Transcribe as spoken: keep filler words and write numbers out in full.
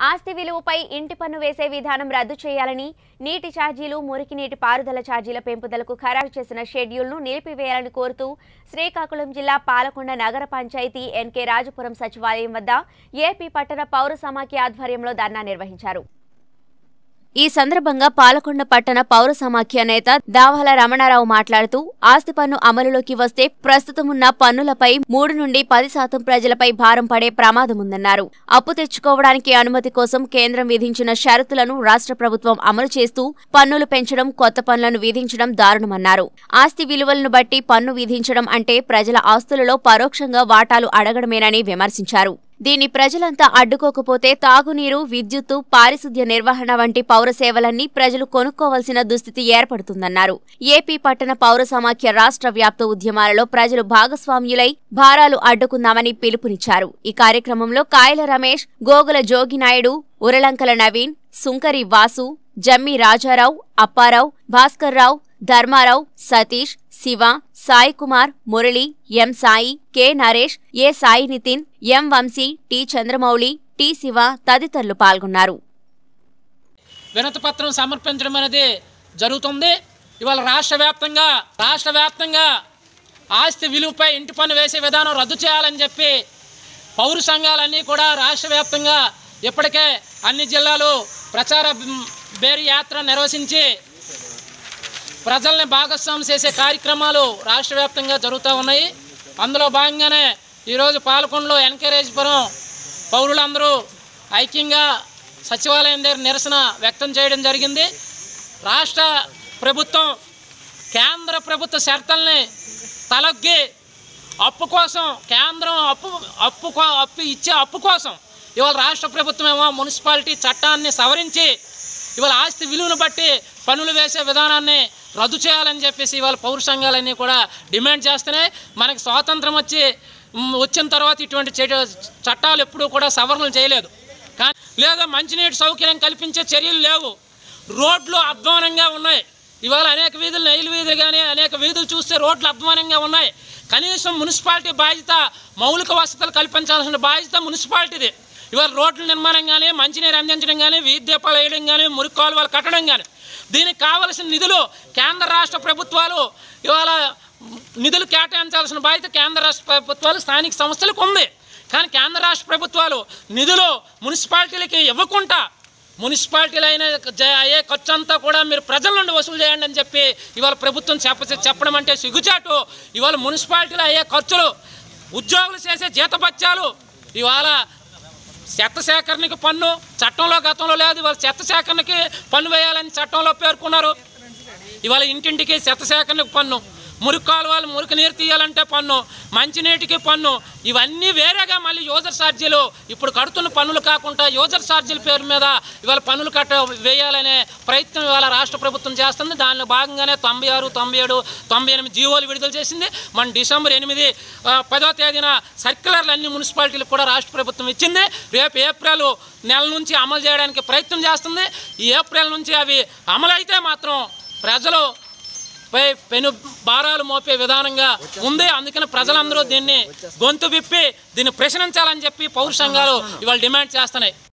ఆస్తి విలువపై ఇంటి పన్ను వేసే విధానం రద్దు చేయాలని, నీటి ఛార్జీలు, మురికి నీటి పారుదల ఛార్జీల పెంపుదలకు ఖరారు చేసిన షెడ్యూల్ను నిలిపివేయాలని కోరుతూ శ్రీకాకుళం జిల్లా పాలకొండ నగర పంచాయతీ ఎన్కే రాజపురం సచివాలయం వద్ద ఏపీ పట్టణ పౌర సమాఖ్య ఆధ్వర్యంలో ధర్నా నిర్వహించారు. ఈ సందర్భంగా పాలకొండ పట్టణ పౌర సమాఖ్య నేత దావాల రమణారావు మాట్లాడుతూ, ఆస్తి పన్ను అమలులోకి వస్తే ప్రస్తుతమున్న పన్నులపై మూడు నుండి పది శాతం ప్రజలపై భారం పడే ప్రమాదముందన్నారు. అప్పు తెచ్చుకోవడానికి అనుమతి కోసం కేంద్రం విధించిన షరతులను రాష్ట్ర ప్రభుత్వం అమలు చేస్తూ పన్నులు పెంచడం, కొత్త పన్నులను విధించడం దారుణమన్నారు. ఆస్తి విలువలను బట్టి పన్ను విధించడం అంటే ప్రజల ఆస్తులలో పరోక్షంగా వాటాలు అడగడమేనని విమర్శించారు. దీన్ని ప్రజలంతా అడ్డుకోకపోతే తాగునీరు, విద్యుత్తు, పారిశుద్ధ్య నిర్వహణ వంటి పౌర సేవలన్నీ ప్రజలు కొనుక్కోవాల్సిన దుస్థితి ఏర్పడుతుందన్నారు. ఏపీ పట్టణ పౌర సమాఖ్య రాష్ట్ర వ్యాప్త ఉద్యమాలలో ప్రజలు భాగస్వామ్యులై భారాలు అడ్డుకుందామని పిలుపునిచ్చారు. ఈ కార్యక్రమంలో కాయల Ramesh, Gogula Jogi Naidu, ఉరలంకల Naveen, Sunkari Vasu, Jammi Rajarao, Apparao, Bhaskarrao, Dharmarao, Satish, Shiva, Sai Kumar, Murali, M Sai, K Naresh, A Sai Nitin, M Vamsi, T Chandramouli, T Shiva తదితరులు పాల్గొన్నారు. వినతిపత్రం సమర్పించడం అనేది జరుగుతుంది. ఇవాళ రాష్ట్ర వ్యాప్తంగా రాష్ట్ర వ్యాప్తంగా ఆస్తి విలువపై ఇంటి పన్ను వేసే విధానం రద్దు చేయాలని చెప్పి పౌర సంఘాలన్నీ కూడా రాష్ట్ర వ్యాప్తంగా ఇప్పటికే అన్ని జిల్లాలు ప్రచార బేరీ యాత్ర నిర్వహించి ప్రజల్ని భాగస్వామ్యం చేసే కార్యక్రమాలు రాష్ట్ర వ్యాప్తంగా జరుగుతూ ఉన్నాయి. అందులో భాగంగానే ఈరోజు పాలకొండలో ఎన్కేరాజపురం పౌరులందరూ ఐక్యంగా సచివాలయం దగ్గర నిరసన వ్యక్తం చేయడం జరిగింది. రాష్ట్ర ప్రభుత్వం కేంద్ర ప్రభుత్వ షరతుల్ని తలొగ్గి అప్పు కోసం కేంద్రం అప్పు అప్పు అప్పు ఇచ్చే అప్పు కోసం ఇవాళ రాష్ట్ర ప్రభుత్వం ఏమో మున్సిపాలిటీ చట్టాన్ని సవరించి ఇవాళ ఆస్తి విలువను బట్టి పన్నులు వేసే విధానాన్ని రద్దు చేయాలని చెప్పేసి ఇవాళ పౌర సంఘాలన్నీ కూడా డిమాండ్ చేస్తున్నాయి. మనకి స్వాతంత్రం వచ్చి వచ్చిన తర్వాత ఇటువంటి చట్టాలు ఎప్పుడూ కూడా సవరణలు చేయలేదు. కానీ లేదా మంచినీటి సౌకర్యం కల్పించే చర్యలు లేవు. రోడ్లు అధ్వానంగా ఉన్నాయి. ఇవాళ అనేక వీధులు, నైలు వీధులు కానీ అనేక వీధులు చూస్తే రోడ్లు అధ్వానంగా ఉన్నాయి. కనీసం మున్సిపాలిటీ బాధ్యత మౌలిక వసతులు కల్పించాల్సిన బాధ్యత మున్సిపాలిటీది. ఇవాళ రోడ్ల నిర్మాణం కానీ, మంచినీరు అందించడం కానీ, వీధి దీపాలు వేయడం కానీ, మురికి కాలువలు కట్టడం కానీ, దీనికి కావలసిన నిధులు కేంద్ర రాష్ట్ర ప్రభుత్వాలు ఇవాళ నిధులు కేటాయించాల్సిన బాధ్యత కేంద్ర రాష్ట్ర ప్రభుత్వాలు స్థానిక సంస్థలకు ఉంది. కానీ కేంద్ర రాష్ట్ర ప్రభుత్వాలు నిధులు మున్సిపాలిటీలకి ఇవ్వకుండా మున్సిపాలిటీలు అయిన అయ్యే ఖర్చు అంతా కూడా మీరు ప్రజల నుండి వసూలు చేయండి అని చెప్పి ఇవాళ ప్రభుత్వం చెప్ప చెప్పడం అంటే సిగ్గుచాటు. ఇవాళ మున్సిపాలిటీలు అయ్యే ఖర్చులు, ఉద్యోగులు చేసే జీతభత్యాలు, ఇవాళ చెత్త సేకరణకి పన్ను చట్టంలో గతంలో లేదు. ఇవాళ చెత్త సేకరణకి పన్ను వేయాలని చట్టంలో పేర్కొన్నారు. ఇవాళ ఇంటింటికి చెత్త సేకరణకు పన్ను, మురికి కాలువలు మురికి నీరు తీయాలంటే పన్ను, మంచినీటికి పన్ను, ఇవన్నీ వేరేగా మళ్ళీ యూజర్ ఛార్జీలు ఇప్పుడు కడుతున్న పన్నులు కాకుండా యూజర్ ఛార్జీల పేరు మీద ఇవాళ పన్నులు కట్ట వేయాలనే ప్రయత్నం ఇవాళ రాష్ట్ర ప్రభుత్వం చేస్తుంది. దానిలో భాగంగానే తొంభై ఆరు తొంభై ఏడు తొంభై ఎనిమిది జీవోలు విడుదల చేసింది. మన డిసెంబర్ ఎనిమిది పదో తేదీన సర్క్యులర్లు అన్ని మున్సిపాలిటీలకు కూడా రాష్ట్ర ప్రభుత్వం ఇచ్చింది. రేపు ఏప్రిల్ నెల నుంచి అమలు చేయడానికి ప్రయత్నం చేస్తుంది. ఈ ఏప్రిల్ నుంచి అవి అమలైతే మాత్రం ప్రజలు పై పెను భారాలు మోపే విధానంగా ఉంది. అందుకని ప్రజలందరూ దీన్ని గొంతు విప్పి దీన్ని ప్రశ్నించాలని చెప్పి పౌర సంఘాలు ఇవాళ డిమాండ్ చేస్తున్నాయి.